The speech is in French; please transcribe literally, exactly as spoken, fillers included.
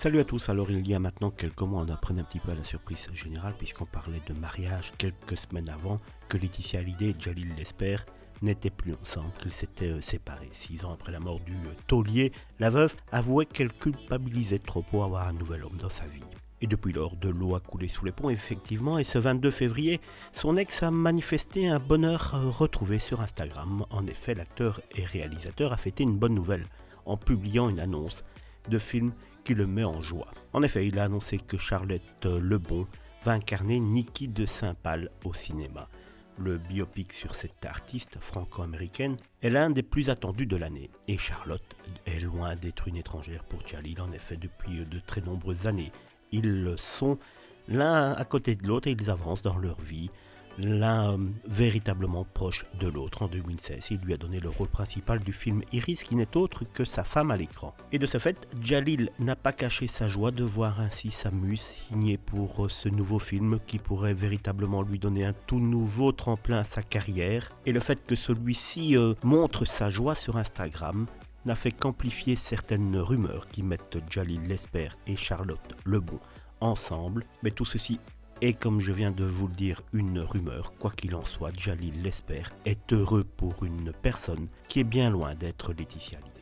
Salut à tous, alors il y a maintenant quelques mois on apprenait un petit peu à la surprise générale puisqu'on parlait de mariage quelques semaines avant que Laetitia Hallyday et Djalil Lesper n'étaient plus ensemble, qu'ils s'étaient euh, séparés. Six ans après la mort du euh, taulier, la veuve avouait qu'elle culpabilisait trop pour avoir un nouvel homme dans sa vie. Et depuis lors, de l'eau a coulé sous les ponts effectivement, et ce vingt-deux février, son ex a manifesté un bonheur euh, retrouvé sur Instagram. En effet, l'acteur et réalisateur a fêté une bonne nouvelle en publiant une annonce de film qui le met en joie. En effet, il a annoncé que Charlotte Lebon va incarner Niki de Saint-Pal au cinéma. Le biopic sur cette artiste franco-américaine est l'un des plus attendus de l'année. Et Charlotte est loin d'être une étrangère pour Djalil, en effet, depuis de très nombreuses années. Ils sont l'un à côté de l'autre et ils avancent dans leur vie, l'un euh, véritablement proche de l'autre. En deux mille seize, il lui a donné le rôle principal du film Iris, qui n'est autre que sa femme à l'écran. Et de ce fait, Djalil n'a pas caché sa joie de voir ainsi sa muse signée pour ce nouveau film qui pourrait véritablement lui donner un tout nouveau tremplin à sa carrière. Et le fait que celui-ci euh, montre sa joie sur Instagram n'a fait qu'amplifier certaines rumeurs qui mettent Djalil Lesper et Charlotte Lebon ensemble. Mais tout ceci est, comme je viens de vous le dire, une rumeur. Quoi qu'il en soit, Djalil Lesper est heureux pour une personne qui est bien loin d'être Laetitia Hallyday.